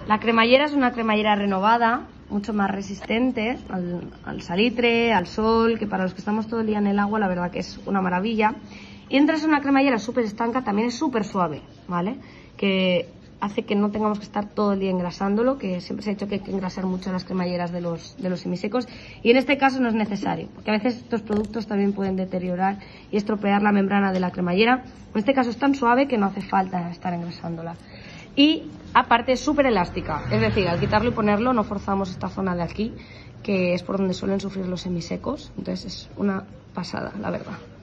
La cremallera es una cremallera renovada, mucho más resistente al salitre, al sol, que para los que estamos todo el día en el agua, la verdad que es una maravilla. Y entras en una cremallera súper estanca, también es súper suave, ¿vale? Que hace que no tengamos que estar todo el día engrasándolo, que siempre se ha dicho que hay que engrasar mucho las cremalleras de los semisecos, y en este caso no es necesario, porque a veces estos productos también pueden deteriorar y estropear la membrana de la cremallera. En este caso es tan suave que no hace falta estar engrasándola. Y aparte es súper elástica, es decir, al quitarlo y ponerlo no forzamos esta zona de aquí, que es por donde suelen sufrir los semisecos, entonces es una pasada, la verdad.